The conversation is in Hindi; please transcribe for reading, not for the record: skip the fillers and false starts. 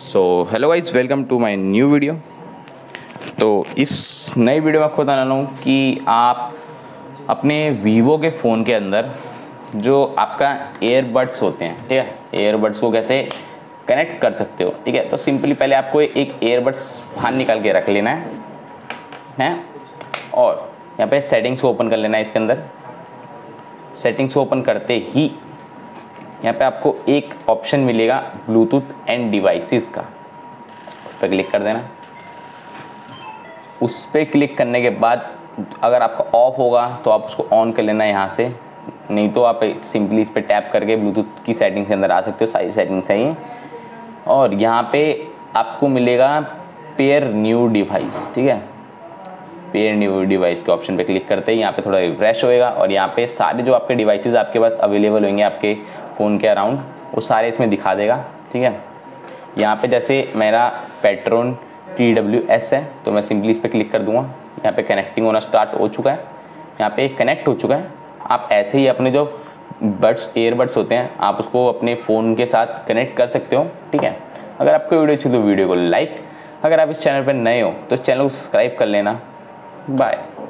So hello guys, welcome to my new video. तो इस नई वीडियो में आपको बताने वाला हूँ कि आप अपने वीवो के फ़ोन के अंदर जो आपका एयरबड्स होते हैं, ठीक है, एयरबड्स को कैसे कनेक्ट कर सकते हो। ठीक है, तो सिंपली पहले आपको एक एयरबड्स बाहर निकाल के रख लेना है और यहाँ पे सेटिंग्स को ओपन कर लेना है। इसके अंदर सेटिंग्स को ओपन करते ही यहाँ पे आपको एक ऑप्शन मिलेगा ब्लूटूथ एंड डिवाइसेस का, उस पर क्लिक कर देना। उस पर क्लिक करने के बाद अगर आपका ऑफ होगा तो आप उसको ऑन कर लेना यहाँ से, नहीं तो आप सिंपली इस पर टैप करके ब्लूटूथ की सेटिंग्स के अंदर आ सकते हो। सारी सेटिंग्स है ये, और यहाँ पे आपको मिलेगा पेयर न्यू डिवाइस। ठीक है, पेयर न्यू डिवाइस के ऑप्शन पे क्लिक करते ही यहाँ पे थोड़ा रिफ्रेश होएगा और यहाँ पे सारे जो आपके डिवाइसेस आपके पास अवेलेबल होंगे आपके फ़ोन के अराउंड, वो सारे इसमें दिखा देगा। ठीक है, यहाँ पे जैसे मेरा पेट्रोन TWS है तो मैं सिंपली इस पर क्लिक कर दूंगा। यहाँ पे कनेक्टिंग होना स्टार्ट हो चुका है, यहाँ पे कनेक्ट हो चुका है। आप ऐसे ही अपने जो एयरबड्स होते हैं आप उसको अपने फ़ोन के साथ कनेक्ट कर सकते हो। ठीक है, अगर आपको वीडियो अच्छी तो वीडियो को लाइक, अगर आप इस चैनल पर नए हो तो चैनल को सब्सक्राइब कर लेना। बाय।